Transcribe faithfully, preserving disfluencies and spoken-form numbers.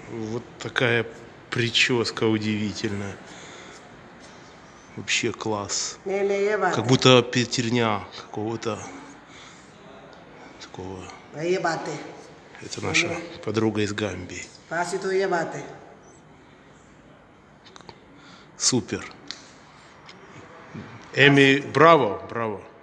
Вот такая прическа удивительная. Вообще класс. Как будто пятерня какого-то такого. Это наша подруга из Гамбии. Супер. Эми, браво, браво.